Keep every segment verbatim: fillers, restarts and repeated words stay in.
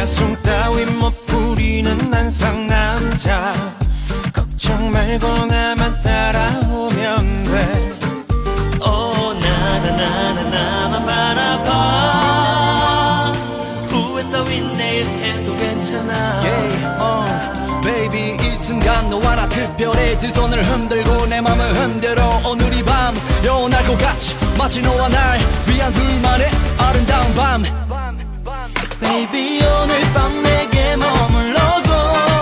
숨 따위 못 부리는 난 상남자. 걱정 말고 나만 따라오면 돼. 오 나나 나나 나만 바라봐. 후회 따윈 내일 해도 괜찮아. yeah, uh, baby 이 순간 너와 나 특별해. 두 손을 흔들고 내 맘을 흔들어. 오늘 이 밤 영원할 것 같이 마치 너와 날 위한 둘만의 아름다운 밤. Baby 오늘 밤 내게 머물러줘.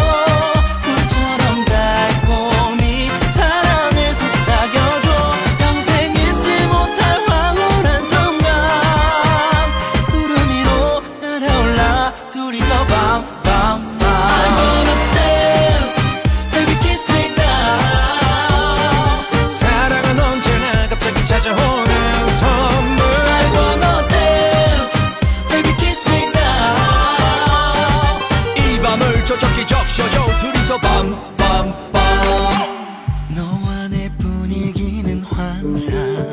꿀처럼 달콤히 사랑을 속삭여줘. 평생 잊지 못할 황홀한 순간. 구름 위로 날아올라 둘이서 밤밤밤. I wanna dance, baby kiss me now. 사랑은 언제나 갑자기 찾아오는 선물. I wanna dance, baby kiss me now. 저적히 적셔줘 둘이서 밤밤밤. 너와 내 분위기는 환상.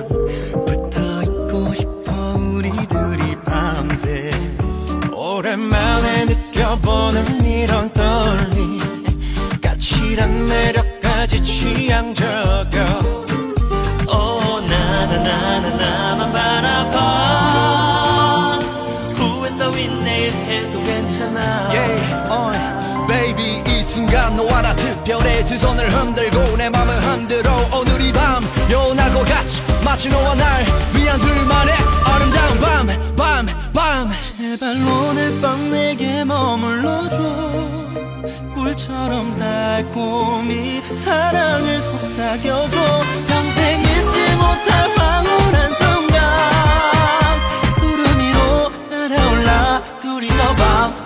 붙어있고 싶어 우리 둘이 밤새. 오랜만에 느껴보는 이런 떨림. 까칠한 매력까지 취향적여. 오 나나 나나 나만 바라봐. 후회 따윈 내일 해도 괜찮아. yeah, uh. Baby 이 순간 너와 나 특별해. 두 손을 흔들고 내 맘을 흔들어. 오늘 이 밤 영원할 것 같이 마치 너와 날 위한 둘만의 아름다운 밤 밤 밤. 제발 오늘 밤 내게 머물러줘. 꿀처럼 달콤히 사랑을 속삭여줘. 평생 잊지 못할 황홀한 순간. 구름 위로 날아올라 둘이서 밤